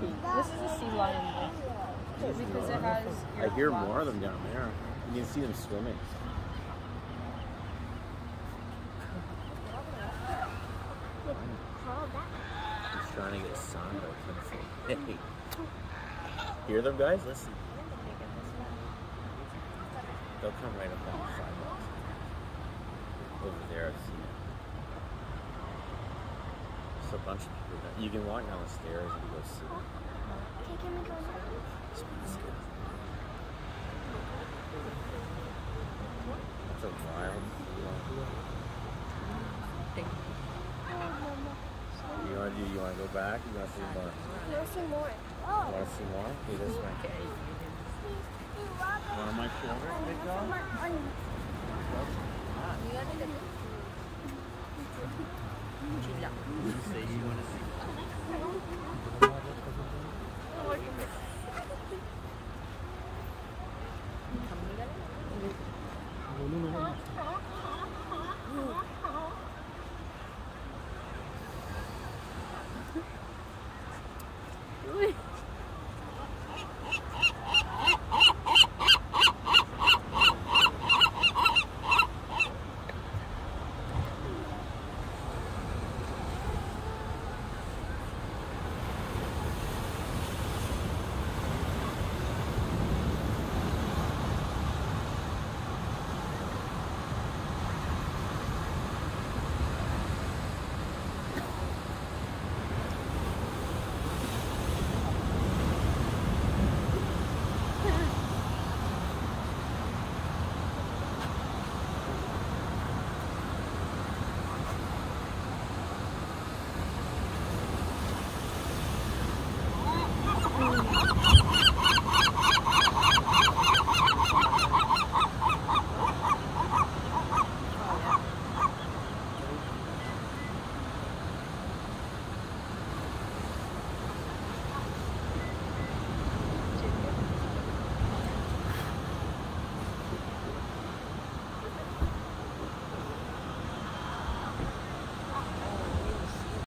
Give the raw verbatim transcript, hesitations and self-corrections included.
This is a sea lion lake because it has. I hear more of them down there. You can see them swimming. He's trying to get sun. Hey, hear them, guys? Listen. They'll come right up on the sidewalk. Over there, I see it. There's a bunch of people there. You can walk down the stairs and go see them. Okay, can we go now? That's a wild You want to do? You want to go back? You want to see more? I want to see more. Oh. You want to see more? Okay, this way. One on my shoulder, big dog? You gotta